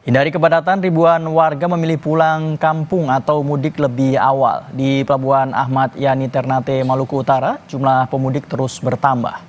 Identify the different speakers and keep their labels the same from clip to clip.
Speaker 1: Hindari kepadatan, ribuan warga memilih pulang kampung atau mudik lebih awal. Di Pelabuhan Ahmad Yani Ternate, Maluku Utara, jumlah pemudik terus bertambah.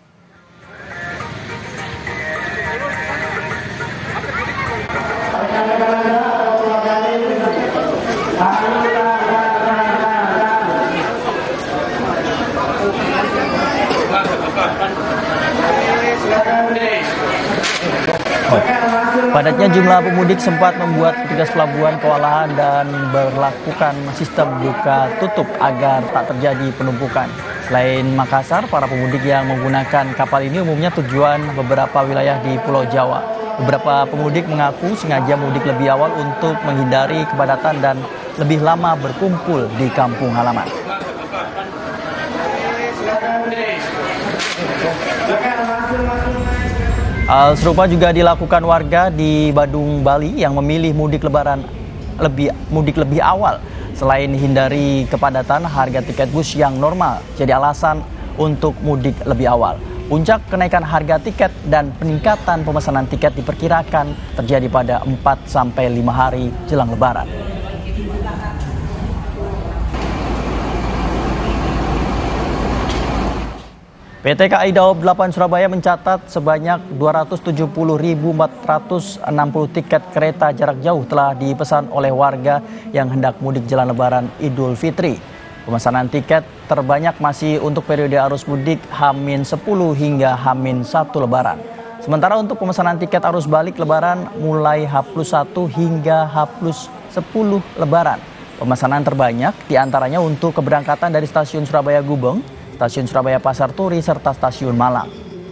Speaker 1: Padatnya jumlah pemudik sempat membuat petugas pelabuhan kewalahan dan berlakukan sistem buka tutup agar tak terjadi penumpukan. Selain Makassar, para pemudik yang menggunakan kapal ini umumnya tujuan beberapa wilayah di Pulau Jawa. Beberapa pemudik mengaku sengaja mudik lebih awal untuk menghindari kepadatan dan lebih lama berkumpul di kampung halaman. Hal serupa juga dilakukan warga di Badung, Bali yang memilih mudik lebih awal. Selain hindari kepadatan, harga tiket bus yang normal jadi alasan untuk mudik lebih awal. Puncak kenaikan harga tiket dan peningkatan pemesanan tiket diperkirakan terjadi pada 4-5 hari jelang Lebaran. PT KAI Daob 8 Surabaya mencatat sebanyak 270.460 tiket kereta jarak jauh telah dipesan oleh warga yang hendak mudik jelang Lebaran Idul Fitri. Pemesanan tiket terbanyak masih untuk periode arus mudik H-10 hingga H-1 Lebaran. Sementara untuk pemesanan tiket arus balik Lebaran mulai H+1 hingga H+10 Lebaran. Pemesanan terbanyak diantaranya untuk keberangkatan dari stasiun Surabaya Gubeng, Stasiun Surabaya Pasar Turi, serta Stasiun Malang.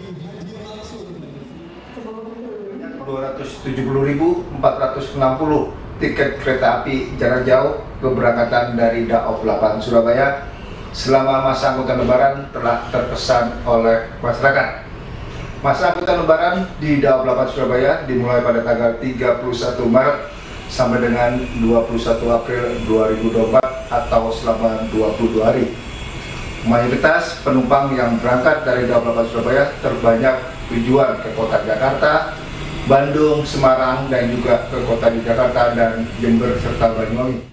Speaker 2: 270.460 tiket kereta api jarak jauh keberangkatan dari Daob 8 Surabaya selama masa angkutan Lebaran telah terpesan oleh masyarakat. Masa angkutan Lebaran di Daob 8 Surabaya dimulai pada tanggal 31 Maret sampai dengan 21 April 2024 atau selama 22 hari. Mayoritas penumpang yang berangkat dari Daob 8 Surabaya terbanyak tujuan ke kota Jakarta, Bandung, Semarang, dan juga ke kota di Jakarta dan Jember serta Banyuwangi.